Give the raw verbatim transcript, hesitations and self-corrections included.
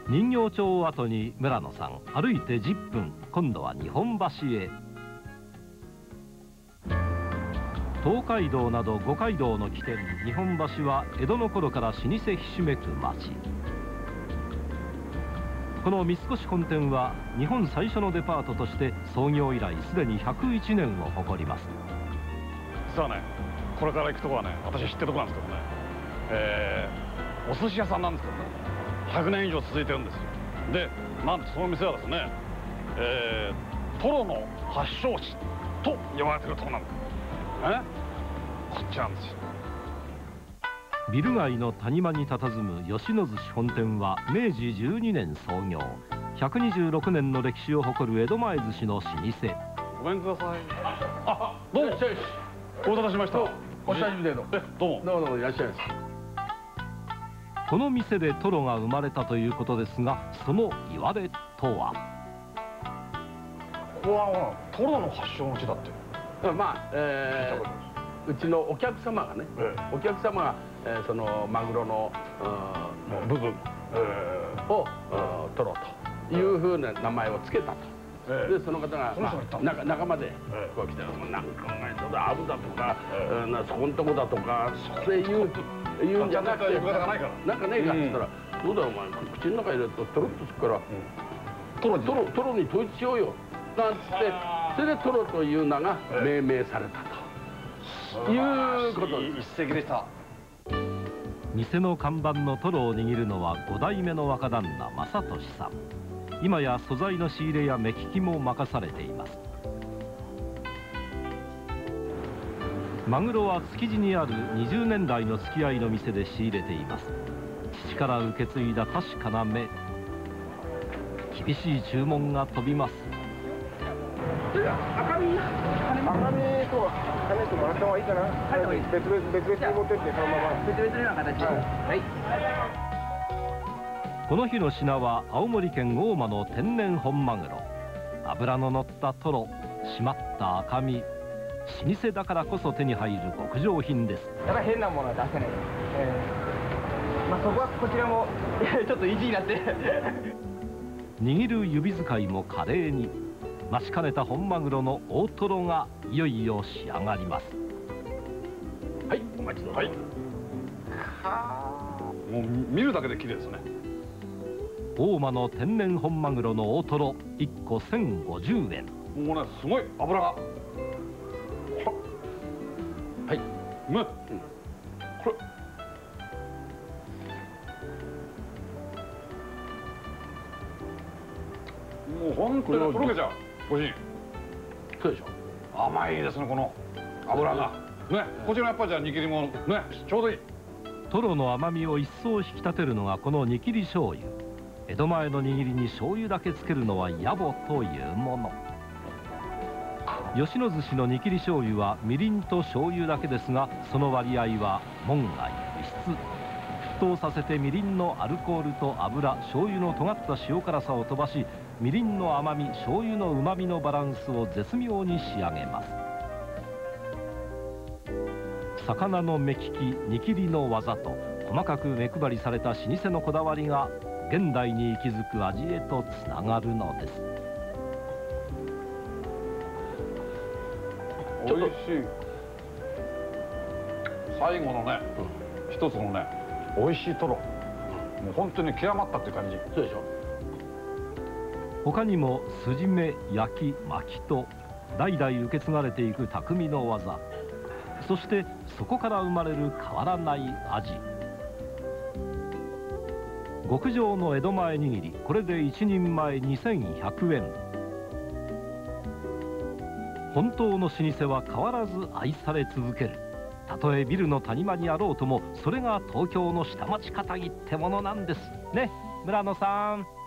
人形町を後に村野さん歩いてじゅっぷん、今度は日本橋へ。東海道など五街道の起点日本橋は江戸の頃から老舗ひしめく町。この三越本店は日本最初のデパートとして創業以来すでにひゃくいちねんを誇ります。 実はね、これから行くとこはね、私知ってるとこなんですけどね、えー、お寿司屋さんなんですけどね、ひゃくねん以上続いてるんですよ。で、なんとその店はですね、えー、トロの発祥地と言われてるとこなんです。えこっちなんですよ。 ビル街の谷間に佇む吉野寿司本店はめいじじゅうにねん創業、ひゃくにじゅうろくねんの歴史を誇る江戸前寿司の老舗。 ごめんください。あ、どうも。お待たせしました。 お久しぶりでの。 え、どうも。 どうもいらっしゃいます。 この店でトロが生まれたということですが、その言われとは。 ここはトロの発祥の地だって。 まあ、えー、うちのお客様がね、ええ、お客様が、えー、そのマグロの部分、えー、を、えー、トロというふうな名前を付けたと。ええ、でその方が、まあ、仲仲間でこう来て「何考えたらアブだとか、えー、そこんとこだとかそういう言うんじゃなくて、なんかねえか」って言ったら「どうだお前口の中入れるとトロッとするからトロトロトロに統一しようよ」なんつってそれでトロという名が命名されたということです。 一石でした。 店の看板のトロを握るのはご代目の若旦那正俊さん。今や素材の仕入れや目利きも任されています。マグロは築地にあるにじゅうねんだいの付き合いの店で仕入れています。父から受け継いだ確かな目。厳しい注文が飛びます。 赤身赤身と金ともらった方がいいかな。別々別々に持ってってそのまま別々のような形で。はい。 この日の品は青森県大間の天然本マグロ。脂の乗ったトロ、締まった赤身。老舗だからこそ手に入る極上品です。 やっぱり変なものは出せない。えー、まあそこはこちらもちょっと意地になって握る指使いも華麗に。待ちかねた本マグロの大トロがいよいよ仕上がります。 はい、お待ちどうぞ。はい。 もう見るだけで綺麗ですね。 大間の天然本マグロの大トロいっこせんごじゅうえん。 もうねすごい脂が。はい。うまい。これ。もう本当にとろけちゃう。ご主人。 そうでしょ。 甘いですねこの脂が。ね、こちらやっぱりじゃあ煮切りもねちょうどいい。 トロの甘みを一層引き立てるのがこの煮切り醤油。江戸前の握りに醤油だけつけるのは野暮というもの。吉野寿司の煮切り醤油はみりんと醤油だけですが、その割合は門外不出。沸騰させてみりんのアルコールと油、醤油の尖った塩辛さを飛ばし、みりんの甘み、醤油のうまみのバランスを絶妙に仕上げます。魚の目利き、煮切りの技と細かく目配りされた老舗のこだわりが現代に息づく味へとつながるのです。 おいしい。最後のね、うん、一つのねおいしいトロ、うん、もう本当に極まったって感じ。 そうでしょ。 他にも筋目、焼き、巻きと代々受け継がれていく匠の技、そしてそこから生まれる変わらない味。極上の江戸前握り、これで一人前にせんひゃくえん。本当の老舗は変わらず愛され続ける。たとえビルの谷間にあろうとも、それが東京の下町かたぎってものなんですね、村野さん。